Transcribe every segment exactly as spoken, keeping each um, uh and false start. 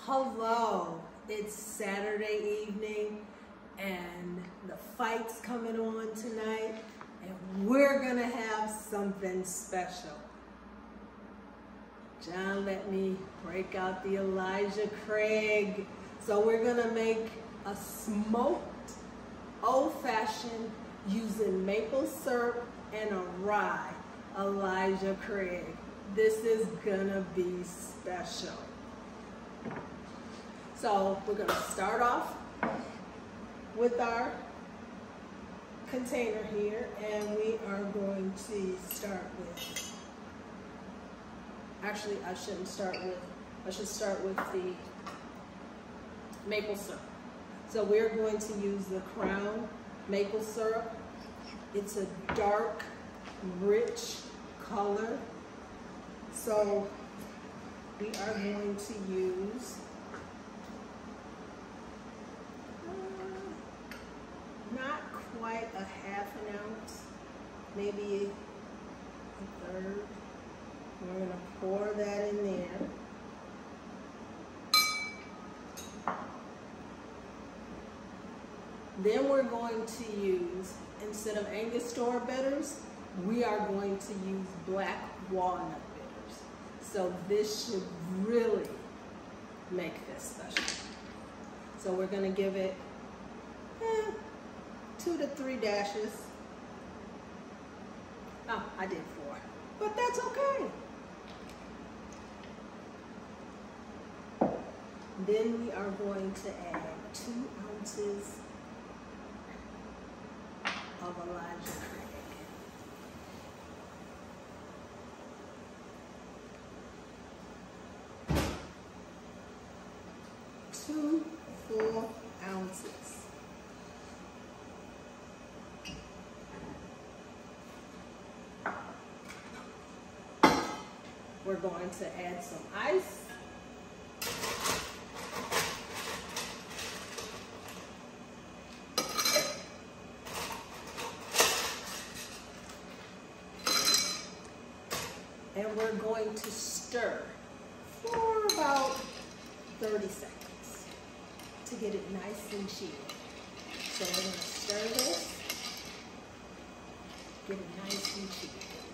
Hello, it's Saturday evening and the fight's coming on tonight and we're gonna have something special. John let me break out the Elijah Craig. So we're gonna make a smoked old-fashioned using maple syrup and a rye Elijah Craig. This is gonna be special. So we're gonna start off with our container here, and we are going to start with, actually I shouldn't start with, I should start with the maple syrup. So we're going to use the Crown maple syrup. It's a dark, rich color. So we are going to use not quite a half an ounce, maybe a third. We're going to pour that in there. Then we're going to use, instead of Angostura bitters, we are going to use black walnut bitters. So this should really make this special. So we're going to give it eh, two to three dashes. Oh, I did four, but that's okay. Then we are going to add two ounces of Elijah Craig. Two full ounces. We're going to add some ice. And we're going to stir for about thirty seconds to get it nice and chilled. So we're going to stir this, get it nice and chilled.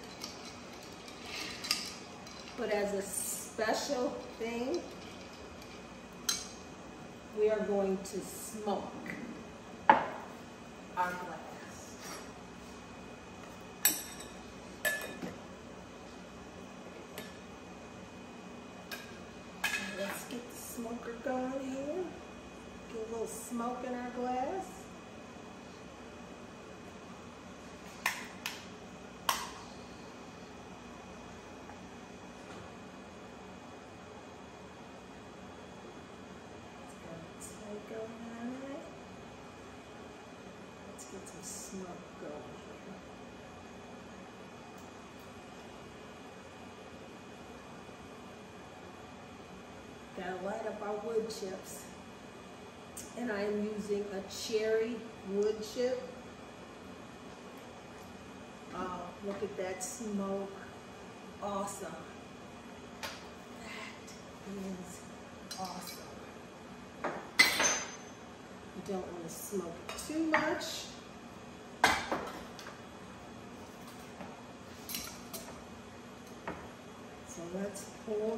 But as a special thing, we are going to smoke our glass. Let's get the smoker going here. Get a little smoke in our glass. Go right. Let's get some smoke going here. Gotta light up our wood chips. And I am using a cherry wood chip. Oh, look at that smoke. Awesome. That is awesome. You don't want to smoke it too much. So let's pour.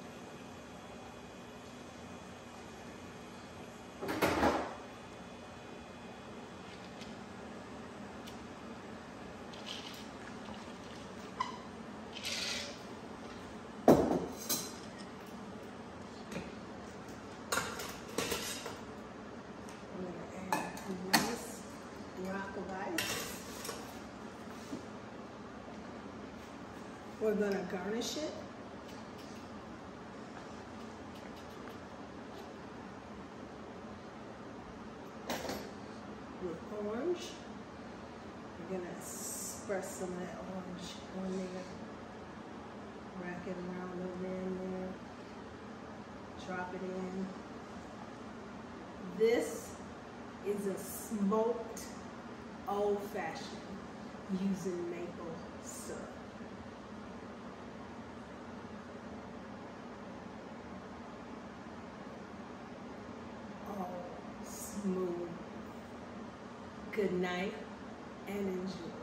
We're going to garnish it with orange. We're going to spread some of that orange on there, rack it around over in there, drop it in. This is a smoked old-fashioned using maple syrup. moon. Good night and enjoy.